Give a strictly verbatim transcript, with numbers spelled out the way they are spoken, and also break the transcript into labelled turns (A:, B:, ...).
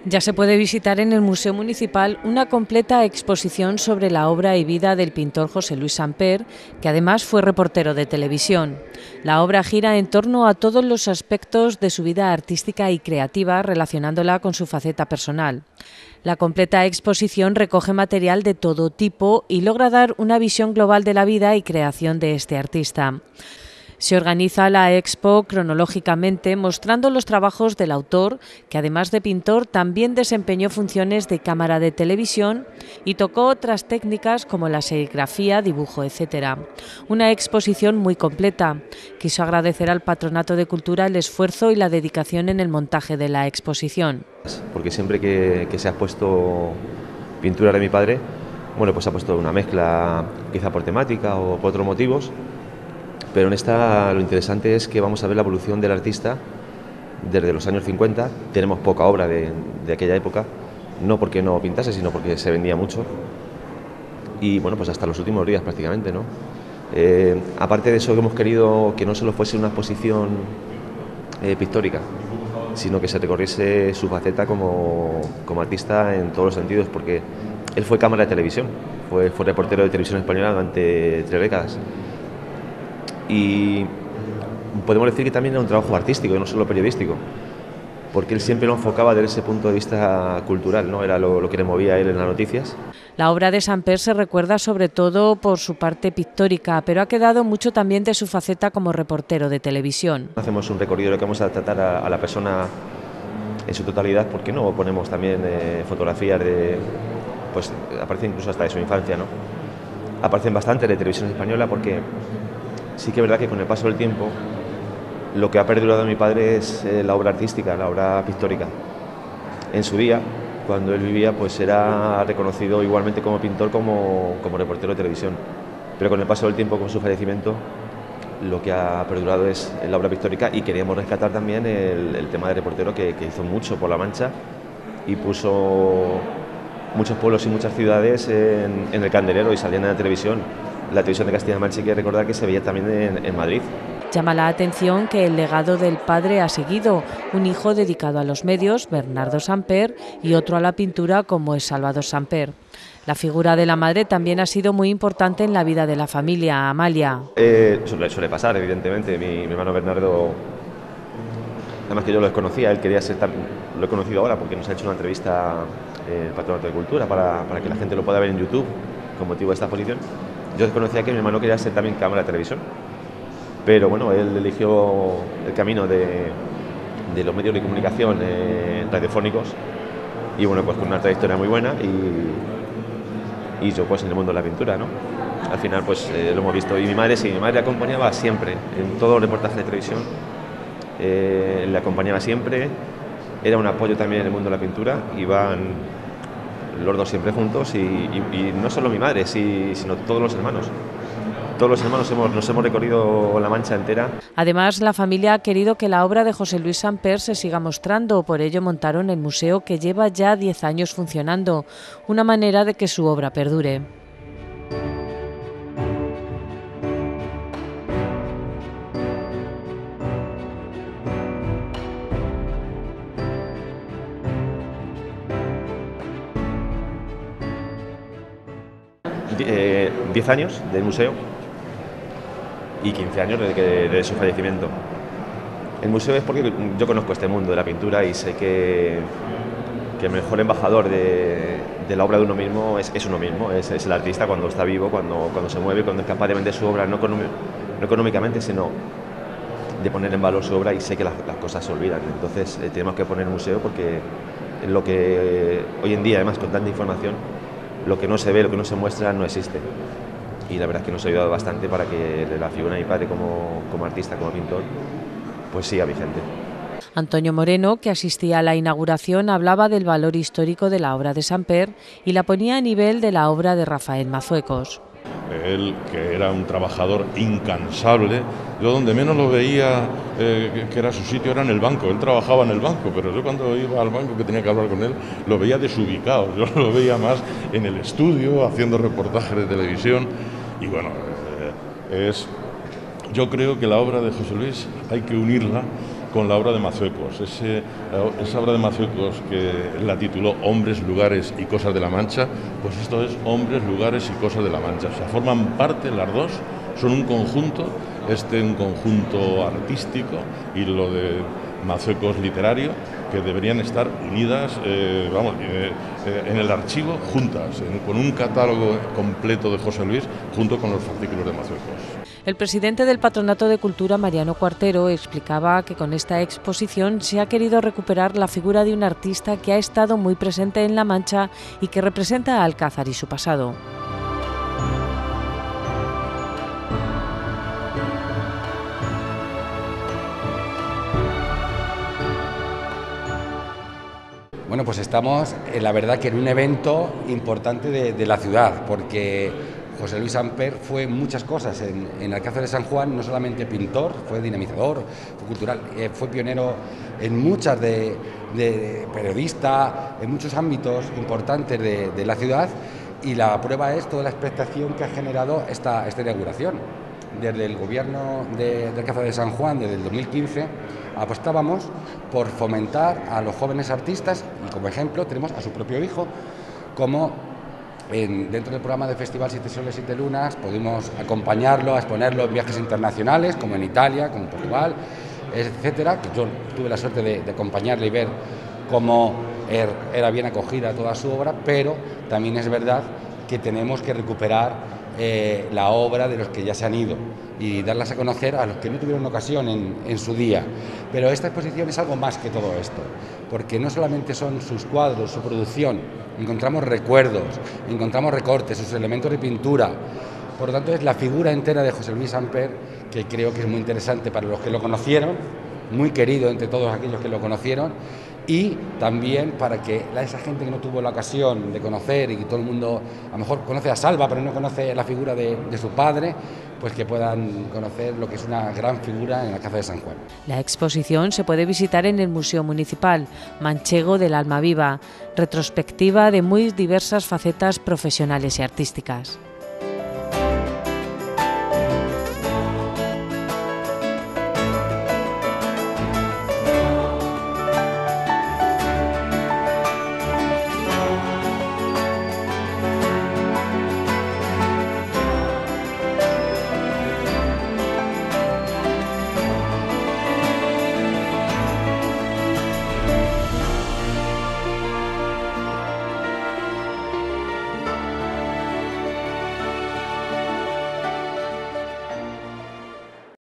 A: Ya se puede visitar en el Museo Municipal una completa exposición sobre la obra y vida del pintor José Luis Samper, que además fue reportero de televisión. La obra gira en torno a todos los aspectos de su vida artística y creativa, relacionándola con su faceta personal. La completa exposición recoge material de todo tipo y logra dar una visión global de la vida y creación de este artista. Se organiza la expo cronológicamente, mostrando los trabajos del autor, que además de pintor también desempeñó funciones de cámara de televisión y tocó otras técnicas como la serigrafía, dibujo, etcétera. Una exposición muy completa. Quiso agradecer al Patronato de Cultura el esfuerzo y la dedicación en el montaje de la exposición.
B: Porque siempre que, que se ha puesto pintura de mi padre, bueno, pues se ha puesto una mezcla, quizá por temática o por otros motivos. Pero en esta lo interesante es que vamos a ver la evolución del artista desde los años cincuenta. Tenemos poca obra de, de aquella época, no porque no pintase, sino porque se vendía mucho. Y bueno, pues hasta los últimos días prácticamente, ¿no? Eh, aparte de eso, que hemos querido que no solo fuese una exposición eh, pictórica, sino que se recorriese su faceta como, como artista en todos los sentidos, porque él fue cámara de televisión, fue, fue reportero de televisión española durante tres décadas. Y podemos decir que también era un trabajo artístico, no solo periodístico, porque él siempre lo enfocaba desde ese punto de vista cultural, ¿no? Era lo, lo que le movía a él en las noticias.
A: La obra de Samper se recuerda sobre todo por su parte pictórica, pero ha quedado mucho también de su faceta como reportero de televisión.
B: Hacemos un recorrido de lo que vamos a tratar a, a la persona en su totalidad, porque no ponemos también eh, fotografías de, pues aparecen incluso hasta de su infancia, ¿no? Aparecen bastante de televisión española, porque sí que es verdad que con el paso del tiempo lo que ha perdurado de mi padre es eh, la obra artística, la obra pictórica. En su día, cuando él vivía, pues era reconocido igualmente como pintor como, como reportero de televisión. Pero con el paso del tiempo, con su fallecimiento, lo que ha perdurado es la obra pictórica, y queríamos rescatar también el, el tema de reportero que, que hizo mucho por La Mancha y puso muchos pueblos y muchas ciudades en, en el candelero y salían en la televisión. La televisión de Castilla-La Mancha, hay que recordar que se veía también en, en Madrid.
A: Llama la atención que el legado del padre ha seguido, un hijo dedicado a los medios, Bernardo Samper, y otro a la pintura, como es Salvador Samper. La figura de la madre también ha sido muy importante en la vida de la familia, Amalia.
B: Eh, suele, suele pasar, evidentemente. Mi, mi hermano Bernardo, además que yo lo desconocía, él quería ser tan, lo he conocido ahora porque nos ha hecho una entrevista eh, el Patronato de Cultura para, para que la gente lo pueda ver en YouTube con motivo de esta exposición. Yo desconocía que mi hermano quería ser también cámara de televisión, pero bueno, él eligió el camino de, de los medios de comunicación eh, radiofónicos, y bueno, pues con una trayectoria muy buena, y, y yo pues en el mundo de la pintura, ¿no? Al final pues eh, lo hemos visto, y mi madre sí, mi madre acompañaba siempre, en todos los reportajes de televisión, eh, le acompañaba siempre, era un apoyo también en el mundo de la pintura, iban los dos siempre juntos, y, y, y no solo mi madre, sí, sino todos los hermanos. Todos los hermanos hemos, nos hemos recorrido La Mancha entera.
A: Además, la familia ha querido que la obra de José Luis Samper se siga mostrando, por ello montaron el museo, que lleva ya diez años funcionando, una manera de que su obra perdure.
B: diez años del museo y quince años desde, que, desde su fallecimiento. El museo es porque yo conozco este mundo de la pintura y sé que, que el mejor embajador de, de la obra de uno mismo es, es uno mismo, es, es el artista cuando está vivo, cuando, cuando se mueve, cuando es capaz de vender su obra, no, económic, no económicamente, sino de poner en valor su obra, y sé que las, las cosas se olvidan. Entonces eh, tenemos que poner museo, porque es lo que eh, hoy en día, además con tanta información, lo que no se ve, lo que no se muestra, no existe. Y la verdad es que nos ha ayudado bastante para que la figura de mi padre como, como artista, como pintor, pues siga vigente.
A: Antonio Moreno, que asistía a la inauguración, hablaba del valor histórico de la obra de Samper y la ponía a nivel de la obra de Rafael Mazuecos.
C: Él, que era un trabajador incansable, yo donde menos lo veía eh, que era su sitio era en el banco. Él trabajaba en el banco, pero yo cuando iba al banco, que tenía que hablar con él, lo veía desubicado. Yo lo veía más en el estudio, haciendo reportajes de televisión. Y bueno, eh, es, yo creo que la obra de José Luis hay que unirla con la obra de Mazuecos. Ese, esa obra de Mazuecos que la tituló Hombres, Lugares y Cosas de la Mancha, pues esto es Hombres, Lugares y Cosas de la Mancha. O sea, forman parte las dos, son un conjunto, este un conjunto artístico y lo de Mazuecos literario, que deberían estar unidas, eh, vamos, eh, eh, en el archivo juntas, en, con un catálogo completo de José Luis, junto con los fascículos de Mazuecos.
A: El presidente del Patronato de Cultura, Mariano Cuartero, explicaba que con esta exposición se ha querido recuperar la figura de un artista que ha estado muy presente en La Mancha y que representa a Alcázar y su pasado.
D: Bueno, pues estamos, eh, la verdad, que en un evento importante de, de la ciudad, porque José Luis Samper fue muchas cosas en, en Alcázar de San Juan, no solamente pintor, fue dinamizador, fue cultural, eh, fue pionero en muchas de, de, de periodista, en muchos ámbitos importantes de, de la ciudad, y la prueba es toda la expectación que ha generado esta, esta inauguración. Desde el gobierno de, de Alcázar de San Juan, desde el dos mil quince, apostábamos por fomentar a los jóvenes artistas, y como ejemplo tenemos a su propio hijo, como en, dentro del programa del Festival Siete Soles, Siete Lunas, pudimos acompañarlo a exponerlo en viajes internacionales, como en Italia, como en Portugal, etcétera, que yo tuve la suerte de, de acompañarle y ver cómo er, era bien acogida toda su obra, pero también es verdad que tenemos que recuperar Eh, la obra de los que ya se han ido y darlas a conocer a los que no tuvieron ocasión en, en su día. Pero esta exposición es algo más que todo esto, porque no solamente son sus cuadros, su producción, encontramos recuerdos, encontramos recortes, sus elementos de pintura. Por lo tanto, es la figura entera de José Luis Samper, que creo que es muy interesante para los que lo conocieron, muy querido entre todos aquellos que lo conocieron, y también para que esa gente que no tuvo la ocasión de conocer y que todo el mundo a lo mejor conoce a Salva pero no conoce la figura de, de su padre, pues que puedan conocer lo que es una gran figura en Alcázar de San Juan.
A: La exposición se puede visitar en el Museo Municipal Manchego del Alma Viva, retrospectiva de muy diversas facetas profesionales y artísticas.